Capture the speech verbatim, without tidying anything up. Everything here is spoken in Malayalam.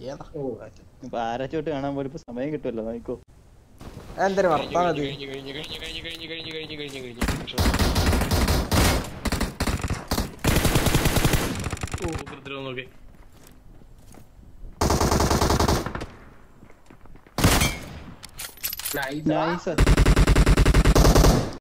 പാരച്ചോട്ട് കാണാൻ പോലും ഇപ്പൊ സമയം കിട്ടുമല്ലോ നോക്കോ. എന്തൊരു വർത്താനത്. നൈസ്